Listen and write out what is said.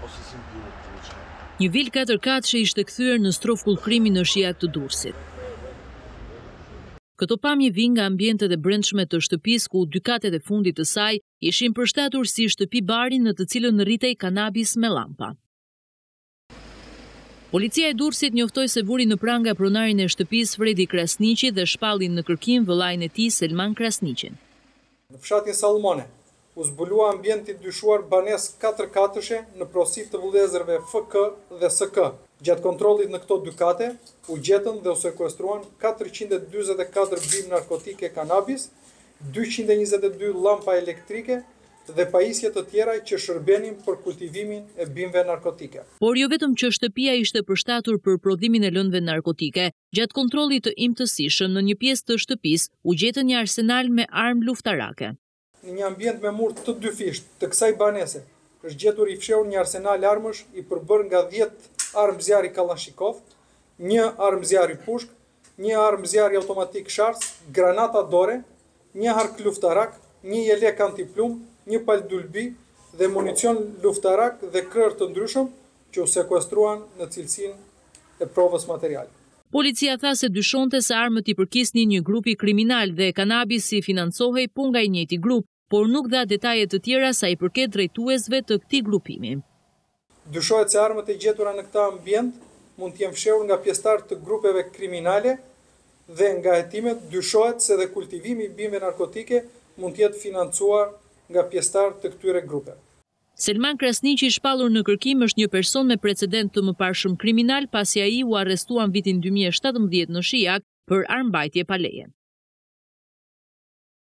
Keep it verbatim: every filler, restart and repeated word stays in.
Një vil katër katësh ishte kthyer në strofkull krimi në Shijak të Durrësit. Këto pamje vijnë nga ambientet e brendshme të shtëpisë ku dy katet e fundit të saj ishin përshtatur si shtëpi bari në të cilën rritej kanabis me llampa. Policia e Durrësit njoftoi se vuri në pranga pronarin e shtëpisë Fredi Krasniqi dhe shpalli në kërkim vëllain e tij Selman Krasniqin. Në fshatin Sallumone u zbulua ambienti dyshuar banesë katër katëshe në porosi të vëllezërve F K dhe S K. Gjatë kontrollit në këto dy kate, u gjetën dhe u sekuestruan katërqind e dyzet e katër bimë narkotike kanabis, dyqind e njëzet e dy llampa elektrike dhe pajisje të tjera që shërbenin për kultivimin e bimëve narkotike. Por jo vetëm që shtëpia ishte përshtatur për prodhimin e lëndëve narkotike, gjatë kontrollit të imtësishëm në një pjesë të shtëpisë u gjetën një arsenal me armë luftarake. Në një ambient me mur të dyfisht të kësaj banese, është gjetur i fshehur një arsenal armësh i përbërë nga dhjetë armë zjarri Kalashnikov, një armë zjarri pushk, një armë zjarri automatik shars, granata dore, një hark luftarak, një jelek antiplum, një pal dulbi dhe municion luftarak dhe krër të ndryshëm që u sekuestruan në cilësinë e provës materiale. Policia tha se dyshonte se armët i përkisnin një grupi kriminal dhe kanabisi financohej po nga i njëjti grup, por nuk dha detaje të tjera sa i përket drejtuesve të këtij grupimi. Dyshohet se armët e gjetura në këtë ambient mund të jenë fshehur nga pjesëtarë të grupeve kriminale dhe nga hetimet dyshohet se dhe kultivimi i bimëve narkotike mund të jetë financuar nga pjesëtarë të këtyre grupeve. Selman Krasniqi i shpallur në kërkim është një person me precedent të mëparshëm kriminal pasi ai u arrestuan vitin dy mijë e shtatëmbëdhjetë në Shijak për armbajtje pa leje.